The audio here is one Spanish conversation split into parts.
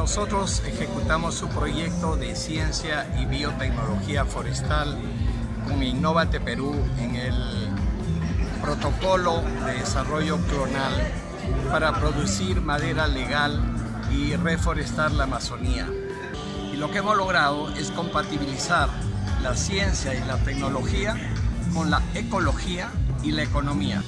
Nosotros ejecutamos un proyecto de ciencia y biotecnología forestal con Innovate Perú en el protocolo de desarrollo clonal para producir madera legal y reforestar la Amazonía. Y lo que hemos logrado es compatibilizar la ciencia y la tecnología con la ecología y la economía.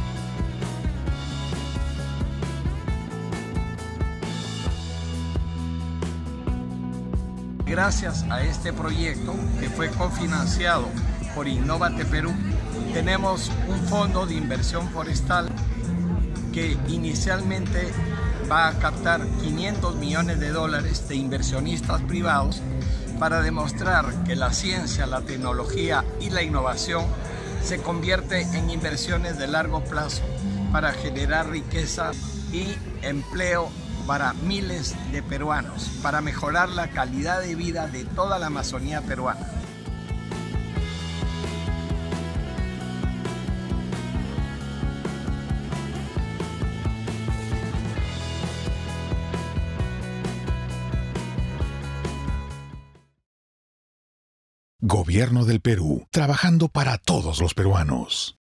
Gracias a este proyecto, que fue cofinanciado por Innovate Perú, tenemos un fondo de inversión forestal que inicialmente va a captar $500 millones de inversionistas privados para demostrar que la ciencia, la tecnología y la innovación se convierte en inversiones de largo plazo para generar riqueza y empleo para miles de peruanos, para mejorar la calidad de vida de toda la Amazonía peruana. Gobierno del Perú, trabajando para todos los peruanos.